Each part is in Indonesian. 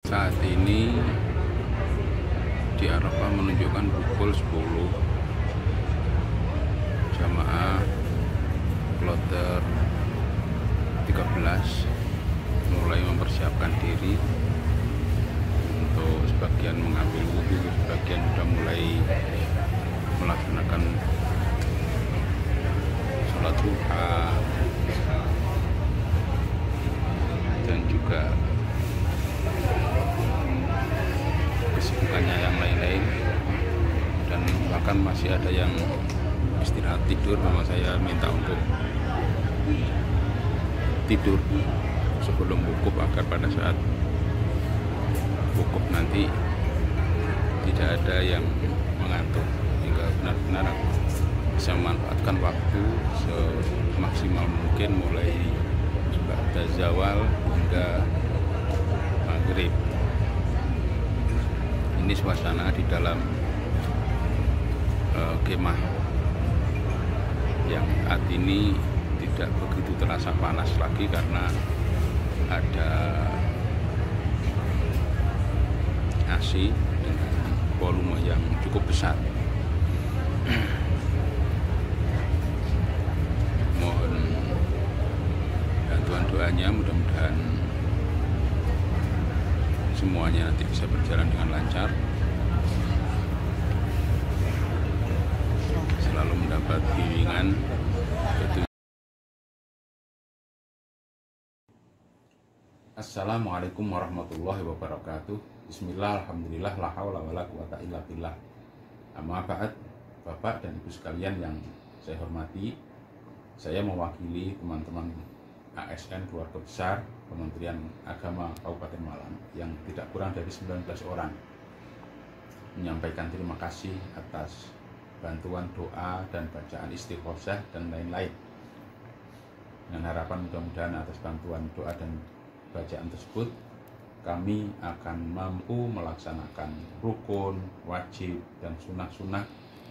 Saat ini di Arafah menunjukkan pukul 10. Jamaah kloter 13 mulai mempersiapkan diri untuk sebagian mengambil wudhu, sebagian sudah mulai melaksanakan sholat duha dan juga kesibukannya yang lain-lain, dan bahkan masih ada yang istirahat tidur. Mama saya minta untuk tidur sebelum wukuf agar pada saat wukuf nanti tidak ada yang mengantuk, hingga benar-benar bisa memanfaatkan waktu semaksimal mungkin mulai ba'da zawal hingga maghrib. Ini suasana di dalam kemah yang saat ini tidak begitu terasa panas lagi karena ada AC dengan volume yang cukup besar. Mohon bantuan doanya, mudah-mudahan semuanya nanti bisa berjalan dengan lancar, selalu mendapat bimbingan. Assalamualaikum warahmatullahi wabarakatuh. Bismillah, alhamdulillah, la haula wala quwata illa billah. Amma ba'd. Bapak dan Ibu sekalian yang saya hormati, saya mewakili teman-teman ASN Keluarga Besar Kementerian Agama Kabupaten Malang yang tidak kurang dari 19 orang menyampaikan terima kasih atas bantuan doa dan bacaan istighosah dan lain-lain, dengan harapan mudah-mudahan atas bantuan doa dan bacaan tersebut kami akan mampu melaksanakan rukun, wajib, dan sunnah-sunnah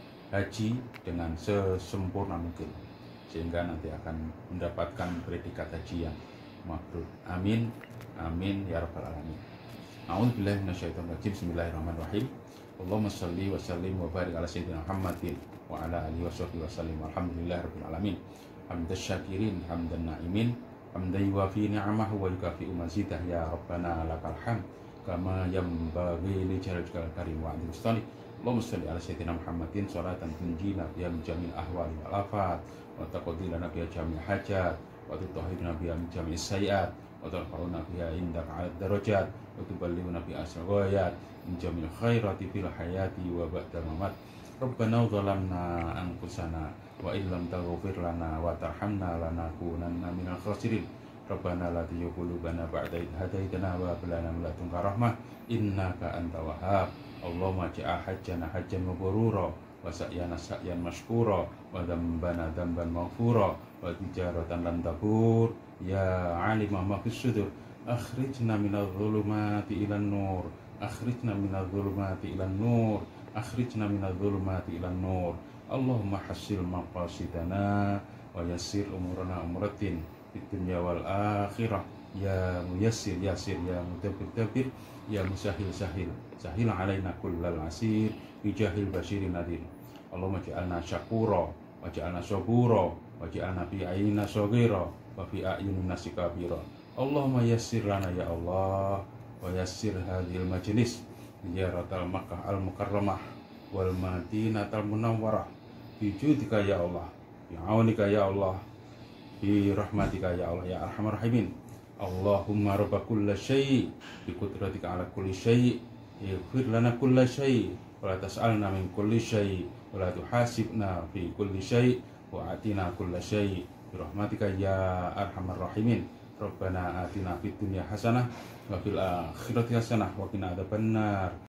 haji dengan sesempurna mungkin, sehingga nanti akan mendapatkan predikat haji yang mabrur. Amin, amin ya rabbal alamin. A'udzubillahi minasyaitonir rajim. Bismillahirrahmanirrahim. Allahumma shalli wa sallim wa barik ala sayyidina Muhammadin wa ala alihi wa sahbihi wa sallim. Alhamdulillahi rabbil alamin. Hamdan syakirin, hamdan na'imin, hamdan yuwafi ni'amahu wa yukafi'u mazidah. Ya rabbana lakal hamd kama yanbaghi li jalaalika karim wa 'azimi sultanik. Allahumma shalli ala sayyidina Muhammadin sholatan tunjina biha min jamil ahwali wal afat wa taqdi lana biha jamil hajat wa tutahhiruna biha min jamil sayyi'at wa tarfa'una biha indaka 'ala darajat wa tuballighuna biha asghayat min jamil khairati fil hayati wa ba'da mamat. Rabbana zalamna anfusana wa illam taghfir lana wa tarhamna lanakunanna minal khasirin. Rabbana la tuzigh qulubana ba'da idh hadaitana wa hab lana min ladunka rahmah innaka antal wahhab. Allahumma ja'al hajjana hajjan mabrura wa sa'yana sa'yan mashkura wa dhanbana dhanban maghfura wa tijaratan lan tabur. Ya 'alimah ma fis sudur akhrijna minadh dhulumati ilan nur, akhrijna minadh dhulumati ilan nur, akhrijna minadh dhulumati ilan nur. Allahumma hassil maqasidana wa yassir umurana umratin fid dunya wal akhirah. Ya muyassir yasir, ya mudabbir dabbir, ya musahil sahil, sahil alaina kullal asir bijahil basirin nadir. Allahumma ja'alna syakura wa ja'alna sabura wa ja'alna fi ayina saghira wa fi ayunin nasi kabira. Allahumma yassir lana ya Allah wa yassir hadhil majlis ziyaratal Makkah al Mukarramah wal Madinatal Munawwarah bi judika ya Allah, bi aunika ya Allah, bi rahmatika ya Allah ya arhamar rahimin. Allahumma rabba kulla syai' bi qudratika ala kulli syai', ighfir lana kulla syai' wa la tas'alna min kulli syai' wa la tuhasibna fi kulli syai' wa atina kulla syai' bi rahmatika ya arhamar rahimin. Rabbana atina fid dunya hasanah wa fil akhirati hasanah wa qina adzabannar.